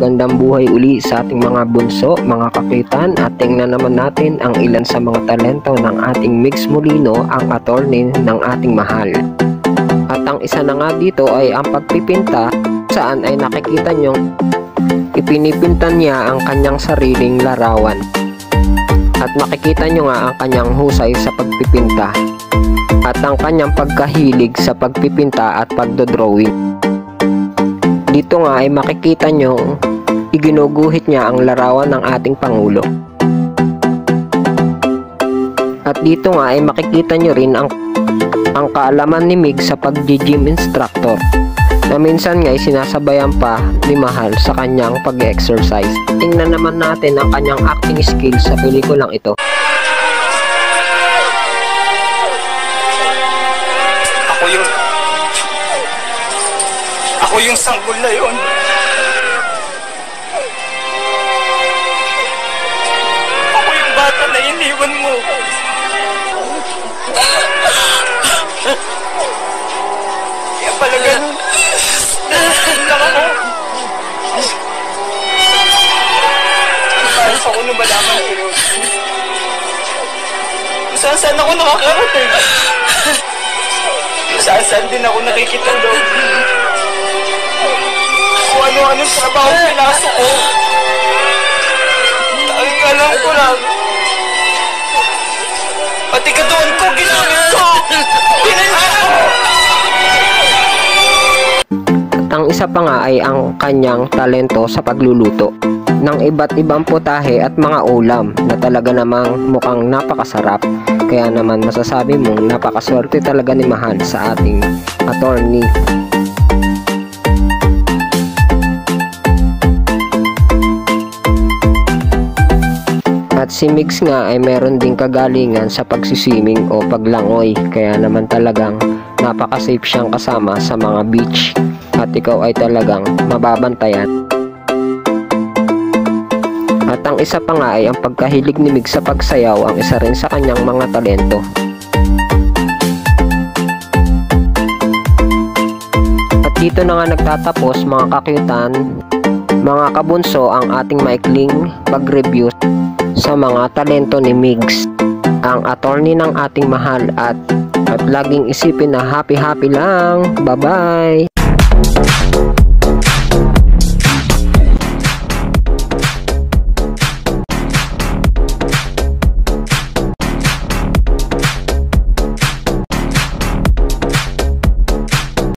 magandang buhay uli sa ating mga bunso, mga kapitan, at tingnan naman natin ang ilan sa mga talento ng ating Migs Molino, ang attorney ng ating mahal. At ang isa na nga dito ay ang pagpipinta, saan ay nakikita nyo ipinipinta niya ang kanyang sariling larawan. At makikita nyo nga ang kanyang husay sa pagpipinta at ang kanyang pagkahilig sa pagpipinta at pagdodrawing. Dito nga ay makikita nyo iginuguhit niya ang larawan ng ating Pangulo. At dito nga ay makikita nyo rin ang kaalaman ni Mig sa pag-gym instructor, na minsan nga ay sinasabayan pa ni Mahal sa kanyang pag-exercise. Tingnan naman natin ang kanyang acting skills sa pelikulang ito. Ako yung sanggol na yun. Ako yung bata na iniwan mo. Kaya pala ganun. Lang ako. Parang ako nung malaman ko yun. Kung saan ako nakakarating. Kung saan din ako nakikitulog. Kung ano-anong trabaho pinasok ko. Ang alam ko lang. Pati katawan ko, ginamit ko! Pinansin ko! At ang isa pa nga ay ang kanyang talento sa pagluluto ng iba't ibang putahe at mga ulam na talaga namang mukhang napakasarap. Kaya naman masasabi mong napakaswerte talaga ni Mahal sa ating attorney. At si Migs nga ay meron ding kagalingan sa pagsiswimming o paglangoy, kaya naman talagang napaka-safe siyang kasama sa mga beach at ikaw ay talagang mababantayan. At ang isa pa nga ay ang pagkahilig ni Migs sa pagsayaw, ang isa rin sa kanyang mga talento. At dito na nga nagtatapos, mga kakyutan, mga kabunso, ang ating maikling pag-review sa mga talento ni Migs, ang attorney ng ating mahal, at laging isipin na happy lang. Bye bye.